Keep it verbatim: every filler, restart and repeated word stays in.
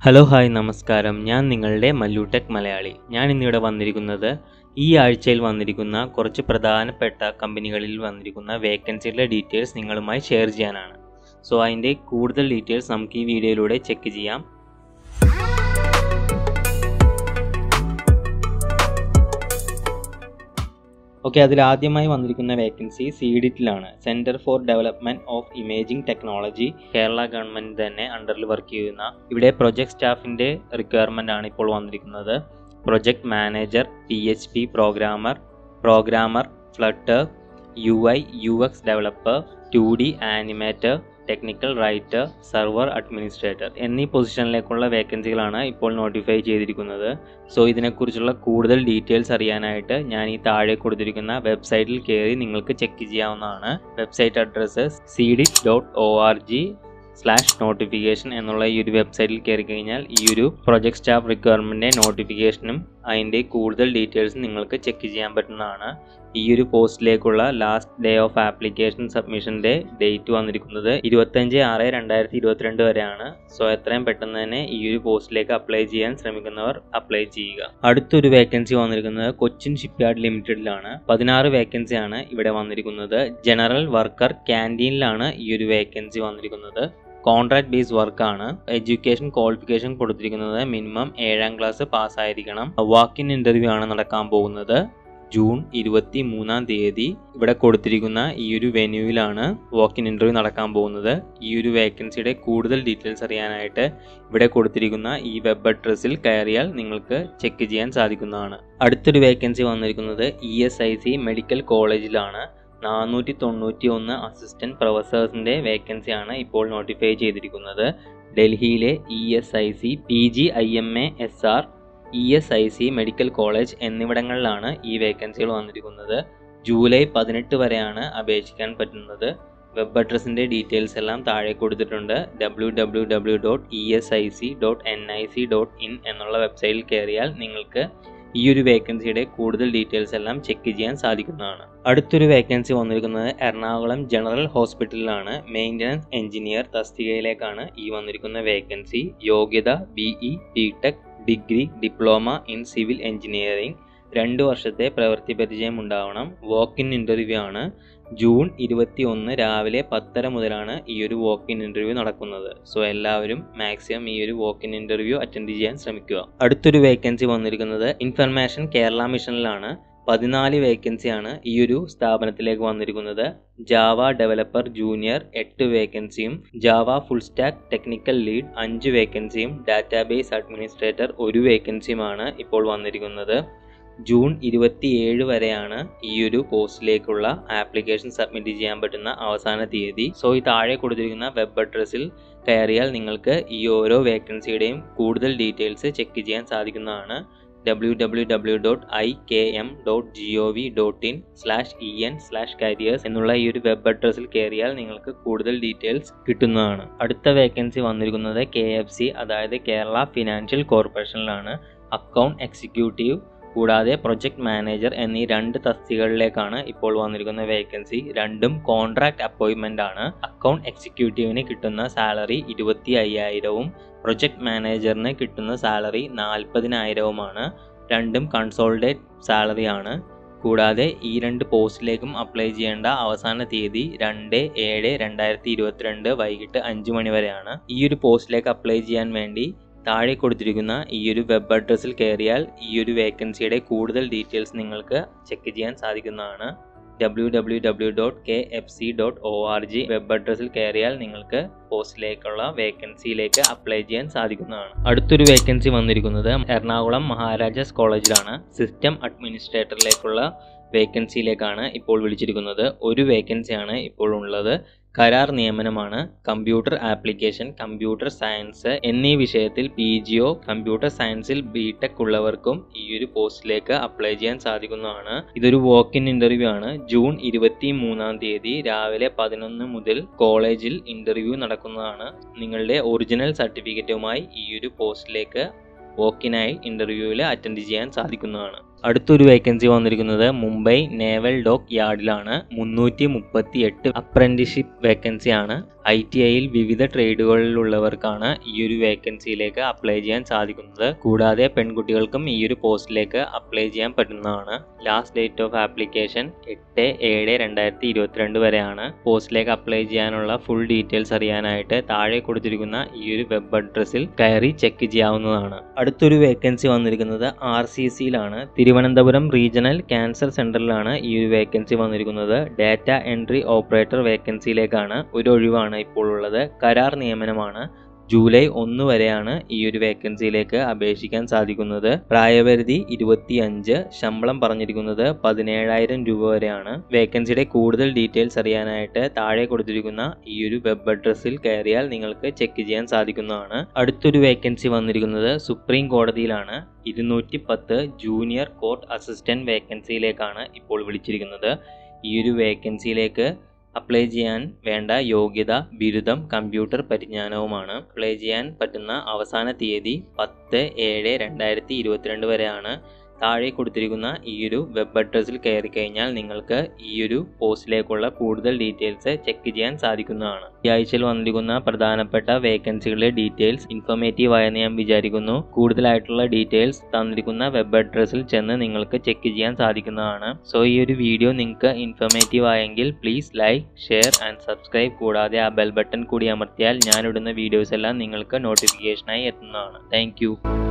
Hello hi നമസ്കാരം. ഞാൻ നിങ്ങളുടെ മല്ലൂടെക് മലയാളി. ഞാൻ ഇന്നിവിടെ വന്നിരിക്കുന്നത് ഈ ആഴ്ചയിൽ വന്നിരിക്കുന്ന കുറച്ച് പ്രധാനപ്പെട്ട കമ്പനികളിൽ വന്നിരിക്കുന്ന വേക്കൻസിയുടെ ഡീറ്റെയിൽസ് നിങ്ങളുമായി ഷെയർ ചെയ്യാനാണ്. സോ അതിൻ്റെ കൂടുതൽ ഡീറ്റെയിൽസ് നമുക്ക് ഈ വീഡിയോയിലൂടെ ചെക്ക് ചെയ്യാം. ഓക്കെ, അതിൽ ആദ്യമായി വന്നിരിക്കുന്ന വേക്കൻസി സി ഡിറ്റിലാണ്. Centre for development of imaging technology, Kerala government തന്നെ അണ്ടറിൽ വർക്ക് ചെയ്യുന്ന. ഇവിടെ പ്രൊജക്ട് സ്റ്റാഫിൻ്റെ റിക്വയർമെൻ്റ് ആണ് ഇപ്പോൾ വന്നിരിക്കുന്നത്. Project manager, P H P programmer, programmer, flutter, U I U X developer, two D animator, technical writer, server administrator എന്നീ പൊസിഷനിലേക്കുള്ള വേക്കൻസികളാണ് ഇപ്പോൾ നോട്ടിഫൈ ചെയ്തിരിക്കുന്നത്. സോ ഇതിനെക്കുറിച്ചുള്ള കൂടുതൽ ഡീറ്റെയിൽസ് അറിയാനായിട്ട് ഞാൻ ഈ താഴെ കൊടുത്തിരിക്കുന്ന വെബ്സൈറ്റിൽ കയറി നിങ്ങൾക്ക് ചെക്ക് ചെയ്യാവുന്നതാണ്. Website address C D dot O R G slash notification എന്നുള്ള ഈ ഒരു വെബ്സൈറ്റിൽ കയറി കഴിഞ്ഞാൽ ഈ ഒരു പ്രൊജക്ട് സ്റ്റാഫ് റിക്വയർമെൻറ്റിൻ്റെ നോട്ടിഫിക്കേഷനും അതിൻ്റെ കൂടുതൽ ഡീറ്റെയിൽസും നിങ്ങൾക്ക് ചെക്ക് ചെയ്യാൻ പറ്റുന്നതാണ്. ഈ ഒരു പോസ്റ്റിലേക്കുള്ള ലാസ്റ്റ് ഡേ ഓഫ് ആപ്ലിക്കേഷൻ സബ്മിഷൻ്റെ ഡേറ്റ് വന്നിരിക്കുന്നത് ഇരുപത്തഞ്ച് ആറ് രണ്ടായിരത്തി ഇരുപത്തിരണ്ട് വരെയാണ്. സോ എത്രയും പെട്ടെന്ന് തന്നെ ഈ ഒരു പോസ്റ്റിലേക്ക് അപ്ലൈ ചെയ്യാൻ ശ്രമിക്കുന്നവർ അപ്ലൈ ചെയ്യുക. അടുത്തൊരു വേക്കൻസി വന്നിരിക്കുന്നത് കൊച്ചിൻ ഷിപ്പ്യാർഡ് ലിമിറ്റഡിലാണ്. പതിനാറ് വേക്കൻസിയാണ് ഇവിടെ വന്നിരിക്കുന്നത്. ജനറൽ വർക്കർ ക്യാൻറ്റീനിലാണ് ഈ ഒരു വേക്കൻസി വന്നിരിക്കുന്നത്. കോൺട്രാക്ട് ബേസ് വർക്കാണ്. എഡ്യൂക്കേഷൻ ക്വാളിഫിക്കേഷൻ കൊടുത്തിരിക്കുന്നത് മിനിമം ഏഴാം ക്ലാസ് പാസ്സായിരിക്കണം. വാക്ക് ഇൻ ഇൻ്റർവ്യൂ ആണ് നടക്കാൻ പോകുന്നത്. ജൂൺ ഇരുപത്തി മൂന്നാം തീയതി ഇവിടെ കൊടുത്തിരിക്കുന്ന ഈ ഒരു വെന്യൂവിലാണ് വാക്ക് ഇൻ ഇൻ്റർവ്യൂ നടക്കാൻ പോകുന്നത്. ഈ ഒരു വേക്കൻസിയുടെ കൂടുതൽ ഡീറ്റെയിൽസ് അറിയാനായിട്ട് ഇവിടെ കൊടുത്തിരിക്കുന്ന ഈ വെബ് അഡ്രസ്സിൽ കയറിയാൽ നിങ്ങൾക്ക് ചെക്ക് ചെയ്യാൻ സാധിക്കുന്നതാണ്. അടുത്തൊരു വേക്കൻസി വന്നിരിക്കുന്നത് E S I C medical കോളേജിലാണ്. നാനൂറ്റി തൊണ്ണൂറ്റി ഒന്ന് അസിസ്റ്റൻറ്റ് പ്രൊഫസേഴ്സിൻ്റെ വേക്കൻസിയാണ് ഇപ്പോൾ നോട്ടിഫൈ ചെയ്തിരിക്കുന്നത്. ഡൽഹിയിലെ E S I C, P G I M A S R, E S I C medical college എന്നിവിടങ്ങളിലാണ് ഈ വേക്കൻസികൾ വന്നിരിക്കുന്നത്. ജൂലൈ പതിനെട്ട് വരെയാണ് അപേക്ഷിക്കാൻ പറ്റുന്നത്. വെബ് അഡ്രസ്സിൻ്റെ ഡീറ്റെയിൽസ് എല്ലാം താഴെ കൊടുത്തിട്ടുണ്ട്. W W W dot E S I C dot N I C dot in എന്നുള്ള വെബ്സൈറ്റിൽ കയറിയാൽ നിങ്ങൾക്ക് ഈ ഒരു വേക്കൻസിയുടെ കൂടുതൽ ഡീറ്റെയിൽസ് എല്ലാം ചെക്ക് ചെയ്യാൻ സാധിക്കുന്നതാണ്. അടുത്തൊരു വേക്കൻസി വന്നിരിക്കുന്നത് എറണാകുളം ജനറൽ ഹോസ്പിറ്റലിലാണ്. മെയിൻ്റനൻസ് എഞ്ചിനീയർ തസ്തികയിലേക്കാണ് ഈ വന്നിരിക്കുന്ന വേക്കൻസി. യോഗ്യത B E, B tech, degree, diploma in civil engineering, രണ്ട് വർഷത്തെ പ്രവൃത്തി പരിചയം ഉണ്ടാവണം. വാക്ക് ഇൻ ഇൻ്റർവ്യൂ ആണ്. ജൂൺ ഇരുപത്തി ഒന്ന് രാവിലെ പത്തര മുതലാണ് ഈ ഒരു വാക്ക് ഇൻ ഇൻ്റർവ്യൂ നടക്കുന്നത്. സോ എല്ലാവരും മാക്സിമം ഈ ഒരു വാക്ക് ഇൻ ഇൻ്റർവ്യൂ അറ്റൻഡ് ചെയ്യാൻ ശ്രമിക്കുക. അടുത്തൊരു വേക്കൻസി വന്നിരിക്കുന്നത് ഇൻഫർമേഷൻ കേരള മിഷനിലാണ്. പതിനാല് വേക്കൻസിയാണ് ഈ ഒരു സ്ഥാപനത്തിലേക്ക് വന്നിരിക്കുന്നത്. ജാവ ഡെവലപ്പർ ജൂനിയർ എട്ട് വേക്കൻസിയും, Java full stack technical lead അഞ്ച് വേക്കൻസിയും, ഡാറ്റാബേസ് അഡ്മിനിസ്ട്രേറ്റർ ഒരു വേക്കൻസിയുമാണ് ഇപ്പോൾ വന്നിരിക്കുന്നത്. ജൂൺ ഇരുപത്തിയേഴ് വരെയാണ് ഈ ഒരു പോസ്റ്റിലേക്കുള്ള ആപ്ലിക്കേഷൻ സബ്മിറ്റ് ചെയ്യാൻ പറ്റുന്ന അവസാന തീയതി. സോ ഈ താഴെ കൊടുത്തിരിക്കുന്ന വെബ് അഡ്രസ്സിൽ കയറിയാൽ നിങ്ങൾക്ക് ഈ ഓരോ വേക്കൻസിയുടെയും കൂടുതൽ ഡീറ്റെയിൽസ് ചെക്ക് ചെയ്യാൻ സാധിക്കുന്നതാണ്. W W W dot I K M dot G O V dot in slash E N slash careers എന്നുള്ള ഈ ഒരു വെബ് അഡ്രസ്സിൽ കയറിയാൽ നിങ്ങൾക്ക് കൂടുതൽ ഡീറ്റെയിൽസ് കിട്ടുന്നതാണ്. അടുത്ത വേക്കൻസി വന്നിരിക്കുന്നത് കെ എഫ് സി അതായത് കേരള ഫിനാൻഷ്യൽ കോർപ്പറേഷനിലാണ്. അക്കൗണ്ട് എക്സിക്യൂട്ടീവ് കൂടാതെ പ്രൊജക്ട് മാനേജർ എന്നീ രണ്ട് തസ്തികകളിലേക്കാണ് ഇപ്പോൾ വന്നിരിക്കുന്ന വേക്കൻസി. രണ്ടും കോൺട്രാക്ട് അപ്പോയിൻമെൻ്റ് ആണ്. അക്കൗണ്ട് എക്സിക്യൂട്ടീവിന് കിട്ടുന്ന സാലറി ഇരുപത്തി അയ്യായിരവും പ്രൊജക്ട് മാനേജറിന് കിട്ടുന്ന സാലറി നാൽപ്പതിനായിരവുമാണ്. രണ്ടും കൺസോൾഡേറ്റ് സാലറി ആണ്. കൂടാതെ ഈ രണ്ട് പോസ്റ്റിലേക്കും അപ്ലൈ ചെയ്യേണ്ട അവസാന തീയതി രണ്ട് ഏഴ് രണ്ടായിരത്തി ഇരുപത്തിരണ്ട് വൈകിട്ട് അഞ്ച് മണി വരെയാണ്. ഈ ഒരു പോസ്റ്റിലേക്ക് അപ്ലൈ ചെയ്യാൻ വേണ്ടി താഴെ കൊടുത്തിരിക്കുന്ന ഈ ഒരു വെബ് അഡ്രസ്സിൽ കയറിയാൽ ഈ ഒരു വേക്കൻസിയുടെ കൂടുതൽ ഡീറ്റെയിൽസ് നിങ്ങൾക്ക് ചെക്ക് ചെയ്യാൻ സാധിക്കുന്നതാണ്. W W W dot K F C dot O R G web അഡ്രസ്സിൽ കയറിയാൽ നിങ്ങൾക്ക് പോസ്റ്റിലേക്കുള്ള വേക്കൻസിയിലേക്ക് അപ്ലൈ ചെയ്യാൻ സാധിക്കുന്നതാണ്. അടുത്തൊരു വേക്കൻസി വന്നിരിക്കുന്നത് എറണാകുളം മഹാരാജാസ് കോളേജിലാണ്. സിസ്റ്റം അഡ്മിനിസ്ട്രേറ്ററിലേക്കുള്ള വേക്കൻസിയിലേക്കാണ് ഇപ്പോൾ വിളിച്ചിരിക്കുന്നത്. ഒരു വേക്കൻസിയാണ് ഇപ്പോൾ ഉള്ളത്. കരാർ നിയമനമാണ്. കമ്പ്യൂട്ടർ ആപ്ലിക്കേഷൻ, കമ്പ്യൂട്ടർ സയൻസ് എന്നീ വിഷയത്തിൽ പി ജിയോ കമ്പ്യൂട്ടർ സയൻസിൽ ബി ടെക് ഉള്ളവർക്കും ഈ ഒരു പോസ്റ്റിലേക്ക് അപ്ലൈ ചെയ്യാൻ സാധിക്കുന്നതാണ്. ഇതൊരു വാക്ക് ഇൻ ഇൻ്റർവ്യൂ ആണ്. ജൂൺ ഇരുപത്തി മൂന്നാം തീയതി രാവിലെ പതിനൊന്ന് മുതൽ കോളേജിൽ ഇൻ്റർവ്യൂ നടക്കുന്നതാണ്. നിങ്ങളുടെ ഒറിജിനൽ സർട്ടിഫിക്കറ്റുമായി ഈ ഒരു പോസ്റ്റിലേക്ക് വോക്കിനായി ഇൻ്റർവ്യൂവിൽ അറ്റൻഡ് ചെയ്യാൻ സാധിക്കുന്നതാണ്. അടുത്തൊരു വേക്കൻസി വന്നിരിക്കുന്നത് മുംബൈ നേവൽ ഡോക്ക് യാർഡിലാണ്. മുന്നൂറ്റി മുപ്പത്തി എട്ട് അപ്രന്റീസ്ഷിപ്പ് വേക്കൻസിയാണ്. ഐ ടി ഐയിൽ വിവിധ ട്രേഡുകളിലുള്ളവർക്കാണ് ഈ ഒരു വേക്കൻസിയിലേക്ക് അപ്ലൈ ചെയ്യാൻ സാധിക്കുന്നത്. കൂടാതെ പെൺകുട്ടികൾക്കും ഈ ഒരു പോസ്റ്റിലേക്ക് അപ്ലൈ ചെയ്യാൻ പറ്റുന്നതാണ്. ലാസ്റ്റ് ഡേറ്റ് ഓഫ് ആപ്ലിക്കേഷൻ എട്ട് ഏഴ് രണ്ടായിരത്തി ഇരുപത്തിരണ്ട് വരെയാണ്. പോസ്റ്റിലേക്ക് അപ്ലൈ ചെയ്യാനുള്ള ഫുൾ ഡീറ്റെയിൽസ് അറിയാനായിട്ട് താഴെ കൊടുത്തിരിക്കുന്ന ഈ ഒരു വെബ് അഡ്രസ്സിൽ കയറി ചെക്ക് ചെയ്യാവുന്നതാണ്. അടുത്തൊരു വേക്കൻസി വന്നിരിക്കുന്നത് ആർ സി സിയിലാണ്. തിരുവനന്തപുരം റീജിയണൽ ക്യാൻസർ സെന്ററിലാണ് ഈ ഒരു വേക്കൻസി വന്നിരിക്കുന്നത്. ഡാറ്റ എൻട്രി ഓപ്പറേറ്റർ വേക്കൻസിയിലേക്കാണ്. ഒരു ഒഴിവാണ് ഇപ്പോൾ ഉള്ളത്. കരാർ നിയമനമാണ്. ജൂലൈ ഒന്ന് വരെയാണ് ഈ ഒരു വേക്കൻസിയിലേക്ക് അപേക്ഷിക്കാൻ സാധിക്കുന്നത്. പ്രായപരിധി ഇരുപത്തി അഞ്ച്, ശമ്പളം പറഞ്ഞിരിക്കുന്നത് പതിനേഴായിരം രൂപ വരെയാണ്. വേക്കൻസിയുടെ കൂടുതൽ ഡീറ്റെയിൽസ് അറിയാനായിട്ട് താഴെ കൊടുത്തിരിക്കുന്ന ഈ ഒരു വെബ് അഡ്രസ്സിൽ കയറിയാൽ നിങ്ങൾക്ക് ചെക്ക് ചെയ്യാൻ സാധിക്കുന്നതാണ്. അടുത്തൊരു വേക്കൻസി വന്നിരിക്കുന്നത് സുപ്രീം കോടതിയിലാണ്. ഇരുന്നൂറ്റി പത്ത് ജൂനിയർ കോർട്ട് അസിസ്റ്റന്റ് വേക്കൻസിയിലേക്കാണ് ഇപ്പോൾ വിളിച്ചിരിക്കുന്നത്. ഈ ഒരു വേക്കൻസിയിലേക്ക് അപ്ലൈ ചെയ്യാൻ വേണ്ട യോഗ്യത ബിരുദം കമ്പ്യൂട്ടർ പരിജ്ഞാനവുമാണ്. അപ്ലൈ ചെയ്യാൻ പറ്റുന്ന അവസാന തീയതി പത്ത് ഏഴ് രണ്ടായിരത്തി ഇരുപത്തിരണ്ട് വരെയാണ്. താഴെ കൊടുത്തിരിക്കുന്ന ഈ ഒരു വെബ് അഡ്രസ്സിൽ കയറി കഴിഞ്ഞാൽ നിങ്ങൾക്ക് ഈ ഒരു പോസ്റ്റിലേക്കുള്ള കൂടുതൽ ഡീറ്റെയിൽസ് ചെക്ക് ചെയ്യാൻ സാധിക്കുന്നതാണ്. ഈ ആഴ്ചയിൽ വന്നിരിക്കുന്ന പ്രധാനപ്പെട്ട വേക്കൻസികളുടെ ഡീറ്റെയിൽസ് ഇൻഫോർമേറ്റീവ് ആയെന്ന് ഞാൻ വിചാരിക്കുന്നു. കൂടുതലായിട്ടുള്ള ഡീറ്റെയിൽസ് തന്നിരിക്കുന്ന വെബ് അഡ്രസ്സിൽ ചെന്ന് നിങ്ങൾക്ക് ചെക്ക് ചെയ്യാൻ സാധിക്കുന്നതാണ്. സോ ഈ ഒരു വീഡിയോ നിങ്ങൾക്ക് ഇൻഫോർമേറ്റീവ് ആയെങ്കിൽ please like, share and subscribe. കൂടാതെ ആ ബെൽ ബട്ടൺ കൂടി അമർത്തിയാൽ ഞാനിടുന്ന വീഡിയോസ് എല്ലാം നിങ്ങൾക്ക് നോട്ടിഫിക്കേഷനായി എത്തുന്നതാണ്. താങ്ക്